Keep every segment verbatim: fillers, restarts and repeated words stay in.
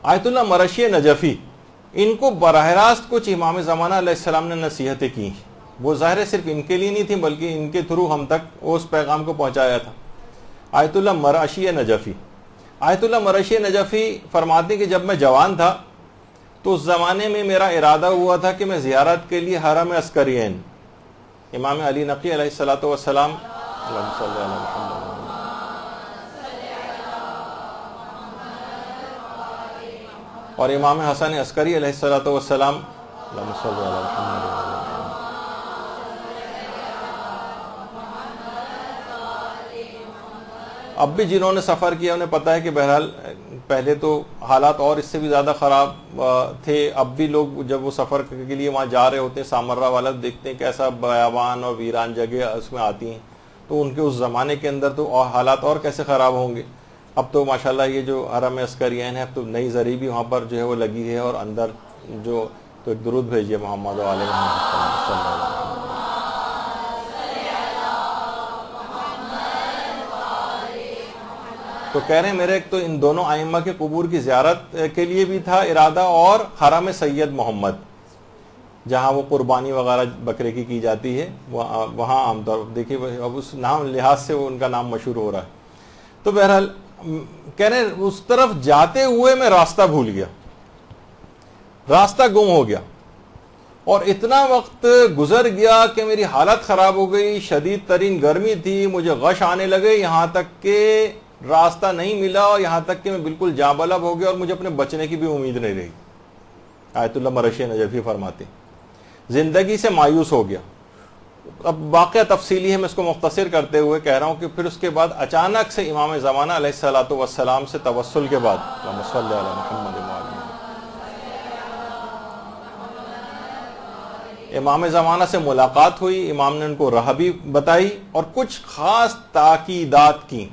آیت اللہ مرشی نجفی، ان کو براہ راست کچھ امام زمانہ علیہ السلام نے نصیحتیں کی، وہ ظاہر صرف ان کے لیے نہیں تھی بلکہ ان کے تھرو ہم تک اس پیغام کو پہنچایا تھا۔ آیت اللہ مرشی نجفی آیت اللہ مرشی نجفی فرماتے کہ جب میں جوان تھا تو اس زمانے میں میرا ارادہ ہوا تھا کہ میں زیارت کے لیے حرم عسکرین امام علی نقی علیہ الصلوۃ والسلام اللہم صلی علی محمد اور امام حسن عسکری علیہ الصلوۃ والسلام اللہم صلی علی محمد اب بھی جنہوں نے سفر کیا انہیں پتہ ہے کہ بہرحال پہلے تو حالات اور اس سے بھی زیادہ خراب تھے، اب بھی لوگ جب وہ سفر کے لیے وہاں جا رہے ہوتے ہیں سامرہ والا دیکھتے ہیں کیسا بیابان اور ویران جگہ اس میں آتی ہیں، تو ان کے اس زمانے کے اندر تو حالات اور کیسے خراب ہوں گے۔ اب تو ماشاءاللہ یہ جو حرم عسکرین ہے اب تو نئی زری بھی وہاں پر جو ہے وہ لگی ہے، اور اندر جو تو ایک درود بھیجیے محمد علیہ محمد صلی اللہ علیہ وسلم۔ تو کہہ رہے ہیں میرے ایک تو ان دونوں ائمہ کے قبور کی زیارت کے لیے بھی تھا ارادہ، اور حرم سید محمد جہاں وہ قربانی وغیرہ بکرے کی کی جاتی ہے وہاں عام طور پر دیکھیے اب اس نام لحاظ سے وہ ان کا نام مشہور ہو رہا ہے۔ تو بہرحال کہہ رہے ہیں اس طرف جاتے ہوئے میں راستہ بھول گیا، راستہ گم ہو گیا، اور اتنا وقت گزر گیا کہ میری حالت خراب ہو گئی، شدید ترین گرمی تھی، مجھے غش آنے لگے، یہاں تک کہ راستہ نہیں ملا، اور یہاں تک کہ میں بالکل جاں بلب ہو گیا اور مجھے اپنے بچنے کی بھی امید نہیں رہی۔ آیت اللہ مرشی نجفی فرماتے زندگی سے مایوس ہو گیا۔ اب واقعہ تفصیلی ہے، میں اس کو مختصر کرتے ہوئے کہہ رہا ہوں کہ پھر اس کے بعد اچانک سے امام زمانہ علیہ الصلوۃ والسلام سے توسل کے بعد اللہم صلی علی محمد امام زمانہ سے ملاقات ہوئی، امام نے ان کو راہ بھی بتائی اور کچھ خاص تاکیدات کی۔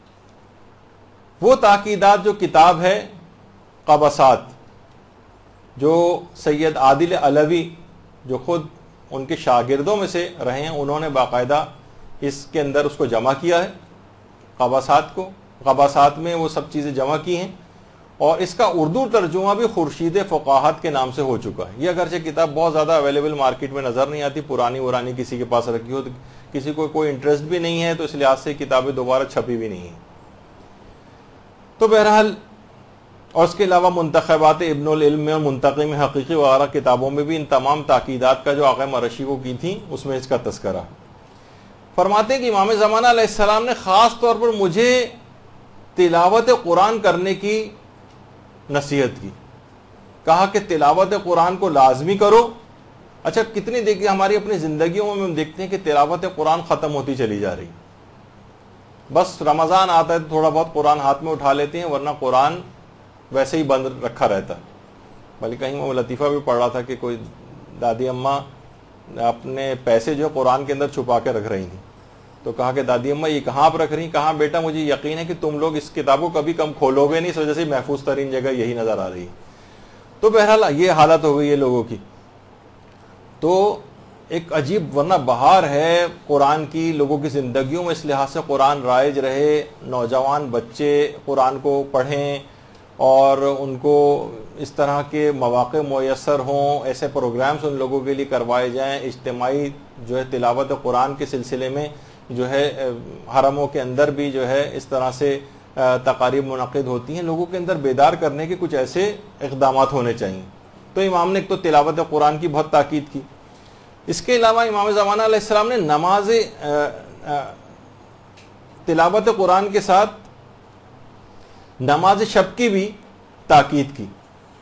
وہ تاکیدات جو کتاب ہے قبسات، جو سید عادل علوی جو خود ان کے شاگردوں میں سے رہے ہیں انہوں نے باقاعدہ اس کے اندر اس کو جمع کیا ہے، قبسات کو قبسات میں وہ سب چیزیں جمع کی ہیں، اور اس کا اردو ترجمہ بھی خورشید فقاہت کے نام سے ہو چکا ہے۔ یہ اگرچہ کتاب بہت زیادہ اویلیبل مارکیٹ میں نظر نہیں آتی، پرانی ورانی کسی کے پاس رکھی ہو تو کسی کو کوئی انٹرسٹ بھی نہیں ہے، تو اس لحاظ سے کتابیں دوبارہ چھپی بھی نہیں ہیں۔ تو بہرحال اور اس کے علاوہ منتخبات ابن العلم میں اور منتقم حقیقی وغیرہ کتابوں میں بھی ان تمام تاکیدات کا جو آقا مرشی کو کی تھیں اس میں اس کا تذکرہ۔ فرماتے ہیں کہ امام زمانہ علیہ السلام نے خاص طور پر مجھے تلاوت قرآن کرنے کی نصیحت کی، کہا کہ تلاوت قرآن کو لازمی کرو۔ اچھا کتنی دیکھیے ہماری اپنی زندگیوں میں ہم دیکھتے ہیں کہ تلاوت قرآن ختم ہوتی چلی جا رہی، بس رمضان آتا ہے تو تھوڑا بہت قرآن ہاتھ میں اٹھا لیتے ہیں، ورنہ قرآن ویسے ہی بند رکھا رہتا ہے۔ بلکہ کہیں میں لطیفہ بھی پڑھ رہا تھا کہ کوئی دادی اماں اپنے پیسے جو قرآن کے اندر چھپا کے رکھ رہی تھیں، تو کہا کہ دادی اماں یہ کہاں پر رکھ رہی ہیں؟ کہاں بیٹا مجھے یقین ہے کہ تم لوگ اس کتاب کو کبھی کم کھولو گے نہیں، اس وجہ سے محفوظ ترین جگہ یہی نظر آ رہی ہے۔ تو بہرحال یہ حالت ہو گئی ہے لوگوں کی۔ تو ایک عجیب ورنہ بہار ہے قرآن کی لوگوں کی زندگیوں میں، اس لحاظ سے قرآن رائج رہے، نوجوان بچے قرآن کو پڑھیں اور ان کو اس طرح کے مواقع میسر ہوں، ایسے پروگرامز ان لوگوں کے لیے کروائے جائیں، اجتماعی جو ہے تلاوت قرآن کے سلسلے میں جو ہے حرموں کے اندر بھی جو ہے اس طرح سے تقاریب منعقد ہوتی ہیں، لوگوں کے اندر بیدار کرنے کے کچھ ایسے اقدامات ہونے چاہیے۔ تو امام نے ایک تو تلاوت قرآن کی بہت تاکید کی۔ اس کے علاوہ امام زمانہ علیہ السلام نے نماز تلاوت قرآن کے ساتھ نماز شب کی بھی تاکید کی،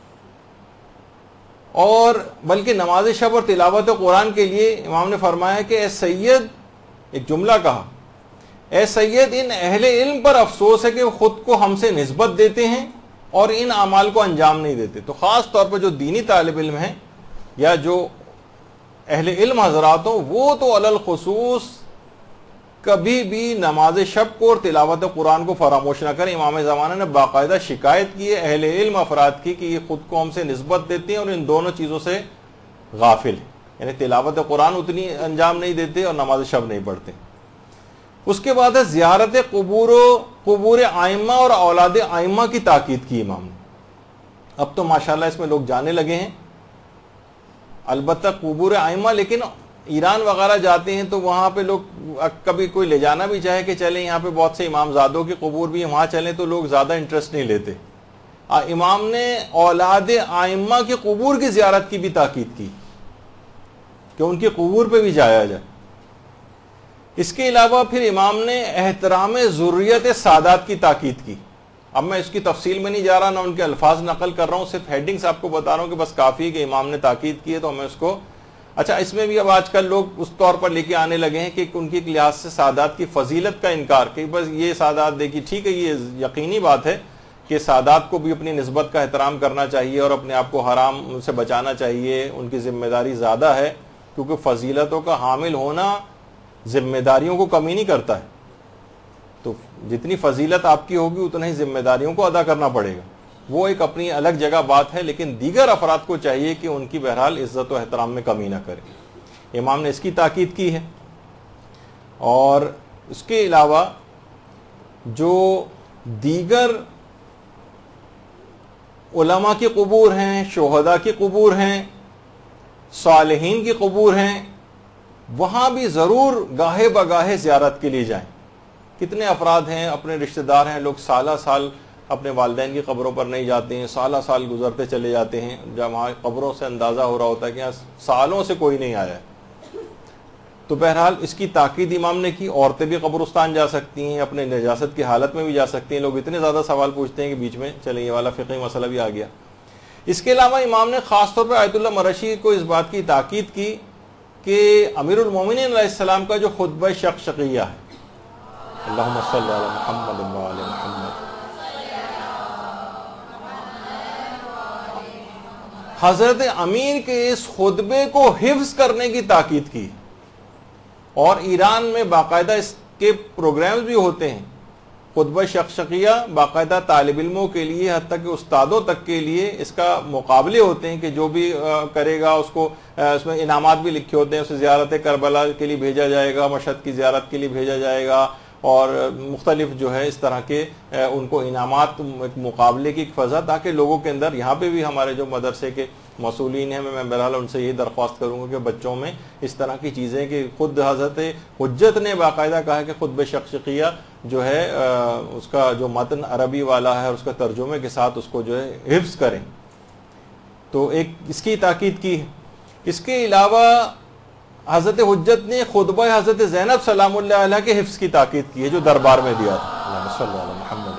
اور بلکہ نماز شب اور تلاوت قرآن کے لیے امام نے فرمایا کہ اے سید، ایک جملہ کہا، اے سید ان اہل علم پر افسوس ہے کہ وہ خود کو ہم سے نسبت دیتے ہیں اور ان اعمال کو انجام نہیں دیتے۔ تو خاص طور پر جو دینی طالب علم ہیں یا جو اہل علم حضرات ہوں، وہ تو علی الخصوص کبھی بھی نماز شب کو اور تلاوت قرآن کو فراموش نہ کریں۔ امام زمانہ نے باقاعدہ شکایت کی ہے اہل علم افراد کی کہ یہ خود کو ہم سے نسبت دیتے ہیں اور ان دونوں چیزوں سے غافل ہیں، یعنی تلاوت قرآن اتنی انجام نہیں دیتے اور نماز شب نہیں پڑھتے۔ اس کے بعد ہے زیارت قبور و قبور ائمہ اور اولاد ائمہ کی تاکید کی امام نے۔ اب تو ماشاءاللہ اس میں لوگ جانے لگے ہیں. البتہ قبور ائمہ لیکن ایران وغیرہ جاتے ہیں تو وہاں پہ لوگ کبھی کوئی لے جانا بھی چاہے کہ چلیں یہاں پہ بہت سے امام زادوں کی قبور بھی ہیں, وہاں چلیں تو لوگ زیادہ انٹرسٹ نہیں لیتے. امام نے اولاد ائمہ کی قبور کی زیارت کی بھی تاکید کی کہ ان کی قبور پہ بھی جایا جائے. اس کے علاوہ پھر امام نے احترام ذریت سادات کی تاکید کی. اب میں اس کی تفصیل میں نہیں جا رہا, نہ ان کے الفاظ نقل کر رہا ہوں, صرف ہیڈنگز آپ کو بتا رہا ہوں کہ بس کافی کہ امام نے تاکید کی ہے تو ہمیں اس کو. اچھا, اس میں بھی اب آج کل لوگ اس طور پر لے کے آنے لگے ہیں کہ ان کی لحاظ سے سادات کی فضیلت کا انکار, کہ بس یہ سادات دیکھی, ٹھیک ہے یہ یقینی بات ہے کہ سادات کو بھی اپنی نسبت کا احترام کرنا چاہیے اور اپنے آپ کو حرام سے بچانا چاہیے, ان کی ذمہ داری زیادہ ہے, کیونکہ فضیلتوں کا حامل ہونا ذمہ داریوں کو کمی نہیں کرتا ہے. تو جتنی فضیلت آپ کی ہوگی اتنا ہی ذمہ داریوں کو ادا کرنا پڑے گا, وہ ایک اپنی الگ جگہ بات ہے, لیکن دیگر افراد کو چاہیے کہ ان کی بہرحال عزت و احترام میں کمی نہ کرے. امام نے اس کی تاکید کی ہے. اور اس کے علاوہ جو دیگر علماء کی قبور ہیں, شہداء کی قبور ہیں, صالحین کی قبور ہیں, وہاں بھی ضرور گاہے بگاہے زیارت کے لیے جائیں. کتنے افراد ہیں, اپنے رشتہ دار ہیں, لوگ سالہ سال اپنے والدین کی قبروں پر نہیں جاتے ہیں, سالہ سال گزرتے چلے جاتے ہیں, جب وہاں قبروں سے اندازہ ہو رہا ہوتا ہے کہ یہاں سالوں سے کوئی نہیں آیا ہے. تو بہرحال اس کی تاکید امام نے کی. عورتیں بھی قبرستان جا سکتی ہیں, اپنے نجاست کی حالت میں بھی جا سکتی ہیں. لوگ اتنے زیادہ سوال پوچھتے ہیں کہ بیچ میں چلیں یہ والا فقہی مسئلہ بھی آ گیا. اس کے علاوہ امام نے خاص طور پر آیت اللہ مرشی کو اس بات کی تاکید کی کہ امیر المومنین علیہ السلام کا جو خطبہ شقشقیہ ہے, اللہم صلی علی محمد و علی محمد, حضرت امیر کے اس خطبے کو حفظ کرنے کی تاکید کی. اور ایران میں باقاعدہ اس کے پروگرامز بھی ہوتے ہیں, خطبہ شقشقیہ باقاعدہ طالب علموں کے لیے, حتیٰ کہ استادوں تک کے لیے اس کا مقابلے ہوتے ہیں کہ جو بھی کرے گا اس کو اس میں انعامات بھی لکھے ہوتے ہیں. اسے زیارت کربلا کے لیے بھیجا جائے گا, مشہد کی زیارت کے لیے بھیجا جائے گا, اور مختلف جو ہے اس طرح کے ان کو انعامات, مقابلے کی فضا, تاکہ لوگوں کے اندر, یہاں پہ بھی ہمارے جو مدرسے کے مسئولین ہیں, میں بہرحال ان سے یہی درخواست کروں گا کہ بچوں میں اس طرح کی چیزیں, کہ خود حضرت حجت نے باقاعدہ کہا کہ خطبہ شقشقیہ جو ہے اس کا جو متن عربی والا ہے اور اس کا ترجمے کے ساتھ اس کو جو ہے حفظ کریں. تو ایک اس کی تاکید کی. اس کے علاوہ حضرت حجت نے خطبہ حضرت زینب سلام اللہ علیہ کے حفظ کی تاکید کی ہے جو دربار میں دیا تھا. اللہم صلی علی محمد.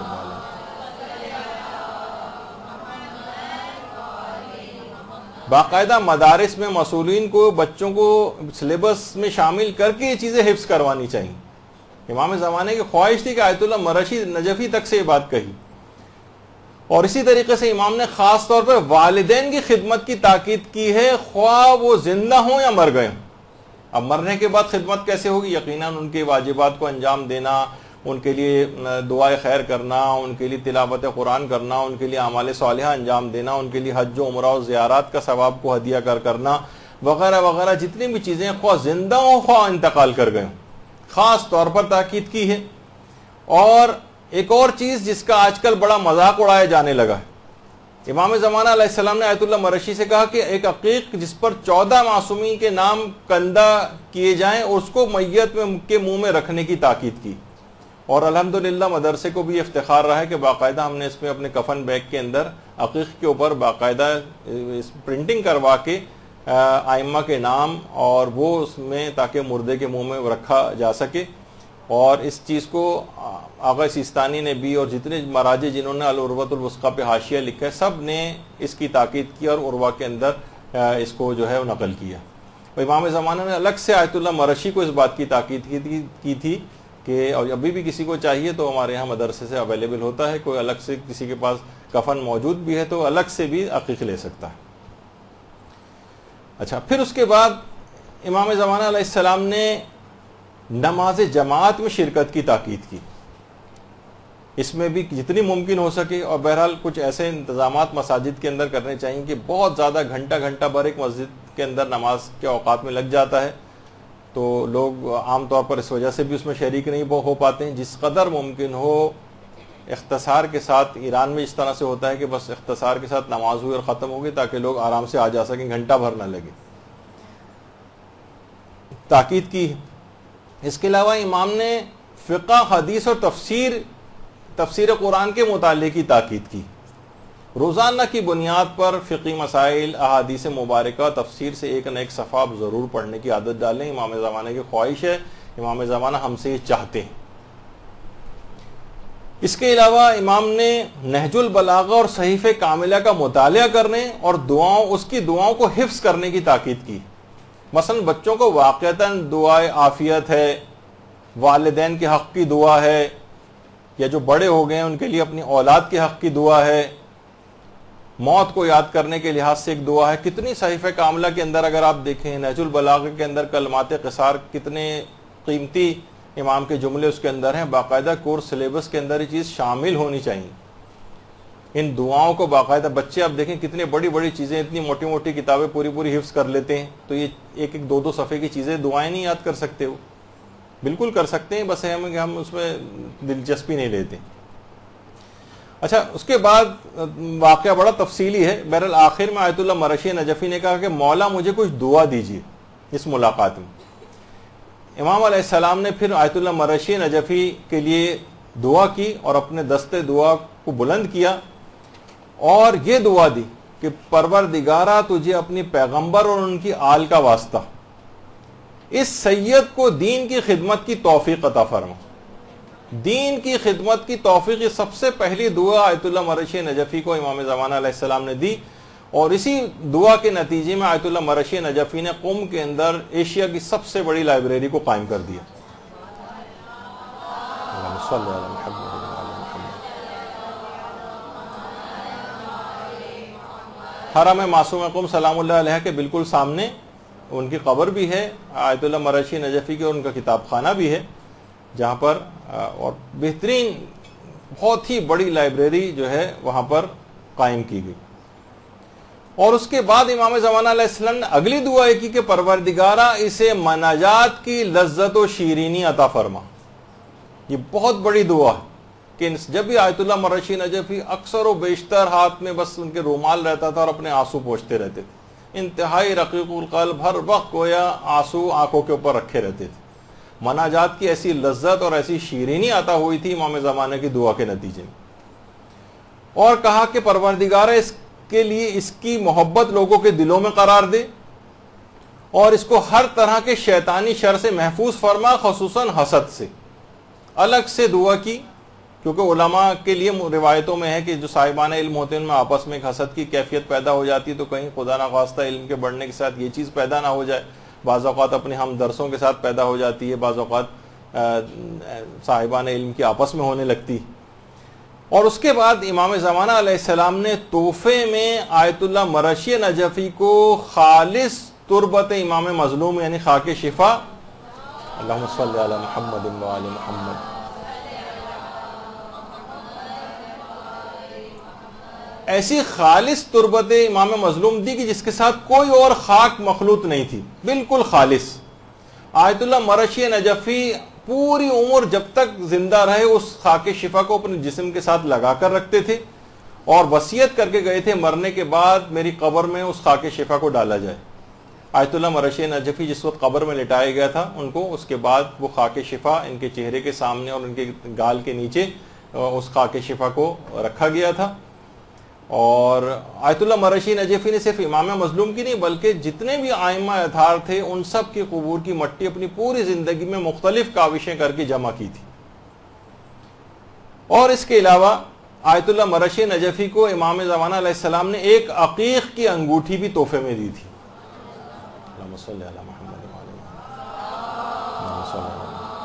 باقاعدہ مدارس میں مسئولین کو بچوں کو سلیبس میں شامل کر کے یہ چیزیں حفظ کروانی چاہیے. امام زمانے کی خواہش تھی کہ آیت اللہ مرشی نجفی تک سے یہ بات کہی. اور اسی طریقے سے امام نے خاص طور پر والدین کی خدمت کی تاکید کی ہے, خواہ وہ زندہ ہوں یا مر گئے ہوں. اب مرنے کے بعد خدمت کیسے ہوگی؟ یقیناً ان کے واجبات کو انجام دینا, ان کے لیے دعائے خیر کرنا, ان کے لیے تلاوت قرآن کرنا, ان کے لیے اعمال صالحہ انجام دینا, ان کے لیے حج و عمرہ و زیارات کا ثواب کو ہدیہ کر کرنا وغیرہ وغیرہ, جتنی بھی چیزیں خواہ زندہ ہوں خواہ انتقال کر گئے ہوں, خاص طور پر تاکید کی ہے. اور ایک اور چیز جس کا آج کل بڑا مذاق اڑایا جانے لگا ہے, امام زمانہ علیہ السلام نے آیت اللہ مرشی سے کہا کہ ایک عقیق جس پر چودہ معصومین کے نام کندہ کیے جائیں اور اس کو میت میں کے منہ میں رکھنے کی تاکید کی. اور الحمدللہ مدرسے کو بھی افتخار رہا ہے کہ باقاعدہ ہم نے اس میں اپنے کفن بیگ کے اندر عقیق کے اوپر باقاعدہ پرنٹنگ کروا کے ائمہ کے نام اور وہ اس میں, تاکہ مردے کے منہ میں رکھا جا سکے. اور اس چیز کو آغا سیستانی نے بھی, اور جتنے مراجع جنہوں نے العروۃ الوثقی پہ حاشیہ لکھا ہے, سب نے اس کی تاکید کی اور عروہ کے اندر اس کو جو ہے نقل کیا. امام زمانہ نے الگ سے آیت اللہ مرشی کو اس بات کی تاکید کی تھی کہ, اور ابھی بھی کسی کو چاہیے تو ہمارے یہاں مدرسے سے اویلیبل ہوتا ہے, کوئی الگ سے کسی کے پاس کفن موجود بھی ہے تو الگ سے بھی عقیق لے سکتا ہے. اچھا, پھر اس کے بعد امام زمانہ علیہ السلام نے نماز جماعت میں شرکت کی تاکید کی. اس میں بھی جتنی ممکن ہو سکے, اور بہرحال کچھ ایسے انتظامات مساجد کے اندر کرنے چاہیے کہ بہت زیادہ گھنٹہ گھنٹہ بھر ایک مسجد کے اندر نماز کے اوقات میں لگ جاتا ہے, تو لوگ عام طور پر اس وجہ سے بھی اس میں شریک نہیں ہو پاتے ہیں. جس قدر ممکن ہو اختصار کے ساتھ، ایران میں اس طرح سے ہوتا ہے کہ بس اختصار کے ساتھ نماز ہوئی اور ختم ہو گئی تاکہ لوگ آرام سے آ جا سکیں، گھنٹہ بھر نہ لگے، تاکید کی. اس کے علاوہ امام نے فقہ، حدیث اور تفسیر تفسیر قرآن کے مطالعے کی تاکید کی. روزانہ کی بنیاد پر فقی مسائل، احادیث مبارکہ، تفسیر سے ایک نہ ایک صفحہ آپ ضرور پڑھنے کی عادت ڈالیں. امام زمانہ کی خواہش ہے، امام زمانہ ہم سے یہ چاہتے ہیں. اس کے علاوہ امام نے نہج البلاغہ اور صحیفہ کاملہ کا مطالعہ کرنے اور دعاؤں اس کی دعاؤں کو حفظ کرنے کی تاکید کی. مثلا بچوں کو واقعتاً دعائے عافیت ہے، والدین کے حق کی دعا ہے، یا جو بڑے ہو گئے ہیں ان کے لیے اپنی اولاد کے حق کی دعا ہے، موت کو یاد کرنے کے لحاظ سے ایک دعا ہے. کتنی صحیفہ کاملہ کے اندر اگر آپ دیکھیں، نہج البلاغہ کے اندر کلمات قصار کتنے قیمتی امام کے جملے اس کے اندر ہیں. باقاعدہ کورس سلیبس کے اندر یہ چیز شامل ہونی چاہیے. ان دعاؤں کو باقاعدہ بچے آپ دیکھیں کتنے بڑی بڑی چیزیں، اتنی موٹی موٹی کتابیں پوری پوری حفظ کر لیتے ہیں، تو یہ ایک ایک دو دو صفحے کی چیزیں دعائیں نہیں یاد کر سکتے. وہ بالکل کر سکتے ہیں، بس ہم ہم اس میں دلچسپی نہیں لیتے. اچھا، اس کے بعد واقعہ بڑا تفصیلی ہے. بہرحال آخر میں آیت اللہ مرشی نجفی نے کہا کہ مولا مجھے کچھ دعا دیجیے اس ملاقات میں. امام علیہ السلام نے پھر آیت اللہ مرشی نجفی کے لیے دعا کی اور اپنے دستے دعا کو بلند کیا اور یہ دعا دی کہ پروردگارہ تجھے اپنی پیغمبر اور ان کی آل کا واسطہ اس سید کو دین کی خدمت کی توفیق عطا فرما. دین کی خدمت کی توفیق، یہ سب سے پہلی دعا آیت اللہ مرشی نجفی کو امام زمانہ علیہ السلام نے دی، اور اسی دعا کے نتیجے میں آیت اللہ مرشی نجفی نے قم کے اندر ایشیا کی سب سے بڑی لائبریری کو قائم کر دیا. حرم معصوم قم سلام اللہ علیہ کے بالکل سامنے ان کی قبر بھی ہے، آیت اللہ مرشی نجفی کے، اور ان کا کتاب خانہ بھی ہے، جہاں پر اور بہترین بہت ہی بڑی لائبریری جو ہے وہاں پر قائم کی گئی. اور اس کے بعد امام زمانہ علیہ السلام نے اگلی دعا یہ کی کہ پروردگارہ اسے مناجات کی لذت و شیرینی عطا فرما. یہ بہت بڑی دعا ہے کہ جب بھی آیت اللہ مرشی نجفی اکثر و بیشتر ہاتھ میں بس ان کے رومال رہتا تھا اور اپنے آنسو پوچھتے رہتے تھے. انتہائی رقیق القلب، ہر وقت گویا آنسو آنکھوں کے اوپر رکھے رہتے تھے. مناجات کی ایسی لذت اور ایسی شیرینی عطا ہوئی تھی امام زمانہ کی دعا کے نتیجے میں. اور کہا کہ پروردگارہ اس کے لیے اس کی محبت لوگوں کے دلوں میں قرار دے اور اس کو ہر طرح کے شیطانی شر سے محفوظ فرما، خصوصاً حسد سے. الگ سے دعا کی، کیونکہ علماء کے لیے روایتوں میں ہے کہ جو صاحبان علم ہوتے ہیں ان میں آپس میں ایک حسد کی کیفیت پیدا ہو جاتی ہے، تو کہیں خدا نخواستہ علم کے بڑھنے کے ساتھ یہ چیز پیدا نہ ہو جائے. بعض اوقات اپنے ہم درسوں کے ساتھ پیدا ہو جاتی ہے، بعض اوقات صاحبان علم کی آپس میں ہونے لگتی. اور اس کے بعد امام زمانہ علیہ السلام نے تحفے میں آیت اللہ مرشی نجفی کو خالص تربت امام مظلوم یعنی خاک شفا، اللہم صلی علی محمد و آل محمد، ایسی خالص تربت امام مظلوم دی کہ جس کے ساتھ کوئی اور خاک مخلوط نہیں تھی، بالکل خالص. آیت اللہ مرشی نجفی پوری عمر جب تک زندہ رہے اس خاک شفا کو اپنے جسم کے ساتھ لگا کر رکھتے تھے اور وصیت کر کے گئے تھے مرنے کے بعد میری قبر میں اس خاک شفا کو ڈالا جائے. آیت اللہ مرشی نجفی جس وقت قبر میں لٹایا گیا تھا ان کو اس کے بعد وہ خاک شفا ان کے چہرے کے سامنے اور ان کے گال کے نیچے اس خاک شفا کو رکھا گیا تھا. اور آیت اللہ مرشی نجفی نے صرف امام مظلوم کی نہیں بلکہ جتنے بھی ائمہ اطہار تھے ان سب کی قبور کی مٹی اپنی پوری زندگی میں مختلف کاوشیں کر کے جمع کی تھی. اور اس کے علاوہ آیت اللہ مرشی نجفی کو امام زمانہ علیہ السلام نے ایک عقیق کی انگوٹھی بھی تحفے میں دی تھی. اللہم صلی علی محمد و آل محمد.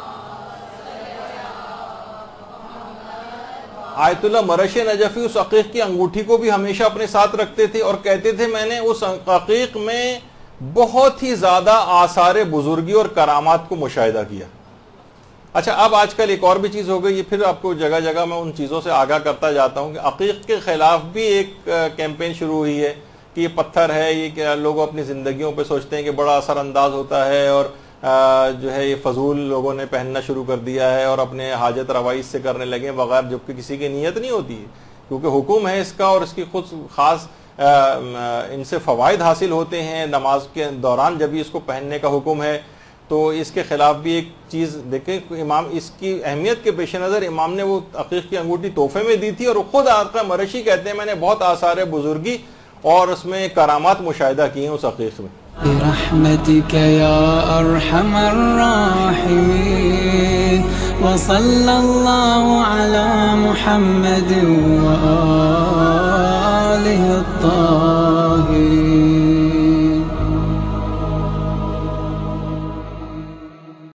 آیت اللہ مرشی نجفی اس عقیق کی انگوٹھی کو بھی ہمیشہ اپنے ساتھ رکھتے تھے اور کہتے تھے میں نے اس عقیق میں بہت ہی زیادہ آثار بزرگی اور کرامات کو مشاہدہ کیا. اچھا، اب آج کل ایک اور بھی چیز ہو گئی، یہ پھر آپ کو جگہ جگہ میں ان چیزوں سے آگاہ کرتا جاتا ہوں کہ عقیق کے خلاف بھی ایک کیمپین شروع ہوئی ہے کہ یہ پتھر ہے، یہ کہ لوگ اپنی زندگیوں پہ سوچتے ہیں کہ بڑا اثر انداز ہوتا ہے اور جو ہے یہ فضول لوگوں نے پہننا شروع کر دیا ہے اور اپنے حاجت روائی سے کرنے لگے بغیر جبکہ کسی کی نیت نہیں ہوتی ہے، کیونکہ حکم ہے اس کا اور اس کی خود خاص ان سے فوائد حاصل ہوتے ہیں نماز کے دوران جب بھی اس کو پہننے کا حکم ہے، تو اس کے خلاف بھی ایک چیز دیکھیں امام اس کی اہمیت کے پیش نظر امام نے وہ عقیق کی انگوٹھی تحفے میں دی تھی، اور خود آقا مرشی کہتے ہیں میں نے بہت آثار بزرگی اور اس میں کرامات مشاہدہ کی ہیں اس عقیق میں۔ برحمتك يا أرحم الراحمين وصلى الله على محمد وآله الطاهرين۔